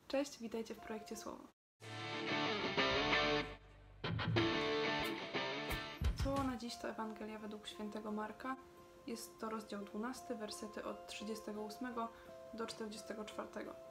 Cześć, witajcie w projekcie Słowo. Słowo na dziś to Ewangelia według świętego Marka. Jest to rozdział 12, wersety od 38 do 44.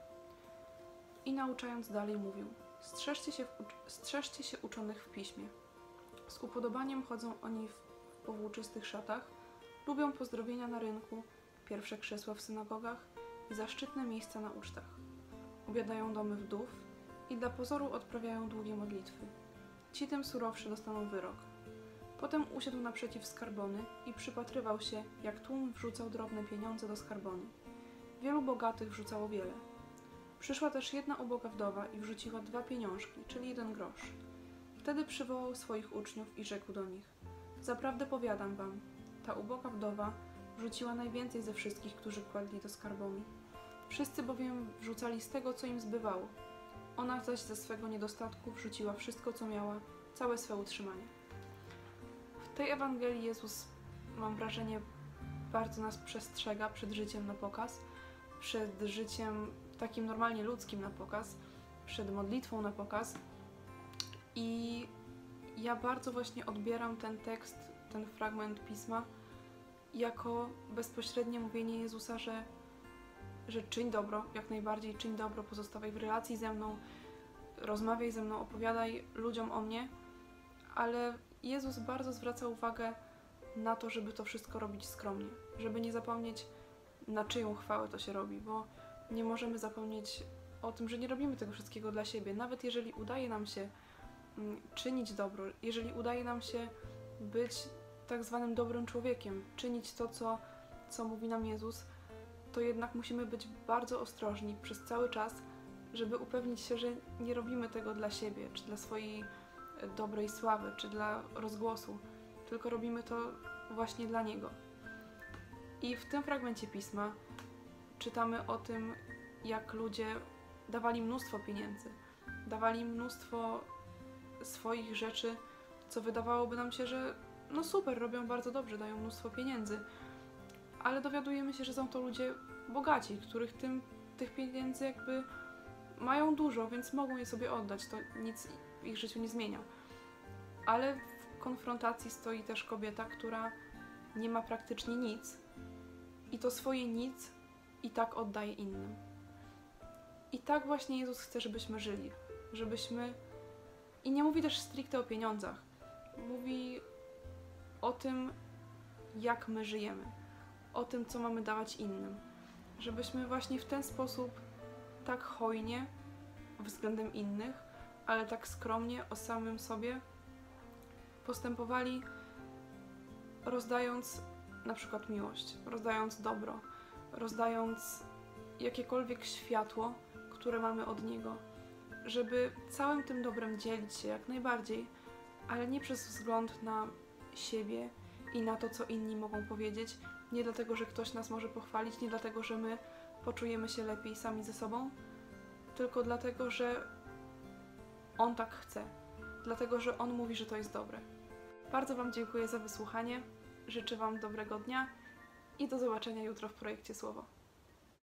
I nauczając dalej mówił: strzeżcie się uczonych w piśmie. Z upodobaniem chodzą oni w powłóczystych szatach, lubią pozdrowienia na rynku, pierwsze krzesła w synagogach i zaszczytne miejsca na ucztach. Obiadają domy wdów i dla pozoru odprawiają długie modlitwy. Ci tym surowszy dostaną wyrok. Potem usiadł naprzeciw skarbony i przypatrywał się, jak tłum wrzucał drobne pieniądze do skarbony. Wielu bogatych wrzucało wiele. Przyszła też jedna uboga wdowa i wrzuciła 2 pieniążki, czyli 1 grosz. Wtedy przywołał swoich uczniów i rzekł do nich: zaprawdę powiadam wam, ta uboga wdowa wrzuciła najwięcej ze wszystkich, którzy kładli do skarbony. Wszyscy bowiem wrzucali z tego, co im zbywało. Ona zaś ze swego niedostatku wrzuciła wszystko, co miała, całe swe utrzymanie. W tej Ewangelii Jezus, mam wrażenie, bardzo nas przestrzega przed życiem na pokaz, przed życiem takim normalnie ludzkim na pokaz, przed modlitwą na pokaz. I ja bardzo właśnie odbieram ten tekst, ten fragment Pisma jako bezpośrednie mówienie Jezusa, że czyń dobro, jak najbardziej czyń dobro, pozostawaj w relacji ze mną, rozmawiaj ze mną, opowiadaj ludziom o mnie, ale Jezus bardzo zwraca uwagę na to, żeby to wszystko robić skromnie, żeby nie zapomnieć, na czyją chwałę to się robi, bo nie możemy zapomnieć o tym, że nie robimy tego wszystkiego dla siebie. Nawet jeżeli udaje nam się czynić dobro, jeżeli udaje nam się być tak zwanym dobrym człowiekiem, czynić to, co mówi nam Jezus, to jednak musimy być bardzo ostrożni przez cały czas, żeby upewnić się, że nie robimy tego dla siebie, czy dla swojej dobrej sławy, czy dla rozgłosu, tylko robimy to właśnie dla Niego. I w tym fragmencie Pisma czytamy o tym, jak ludzie dawali mnóstwo pieniędzy, dawali mnóstwo swoich rzeczy, co wydawałoby nam się, że no super, robią bardzo dobrze, dają mnóstwo pieniędzy, ale dowiadujemy się, że są to ludzie bogaci, których tych pieniędzy jakby mają dużo, więc mogą je sobie oddać, to nic w ich życiu nie zmienia. Ale w konfrontacji stoi też kobieta, która nie ma praktycznie nic i to swoje nic i tak oddaje innym. I tak właśnie Jezus chce, żebyśmy żyli, i nie mówi też stricte o pieniądzach, mówi o tym, jak my żyjemy, o tym, co mamy dawać innym, żebyśmy właśnie w ten sposób tak hojnie względem innych, ale tak skromnie o samym sobie postępowali, rozdając na przykład miłość, rozdając dobro, rozdając jakiekolwiek światło, które mamy od Niego, żeby całym tym dobrem dzielić się jak najbardziej, ale nie przez wzgląd na siebie i na to, co inni mogą powiedzieć, nie dlatego, że ktoś nas może pochwalić, nie dlatego, że my poczujemy się lepiej sami ze sobą, tylko dlatego, że On tak chce, dlatego, że On mówi, że to jest dobre. Bardzo Wam dziękuję za wysłuchanie, życzę Wam dobrego dnia i do zobaczenia jutro w projekcie Słowo.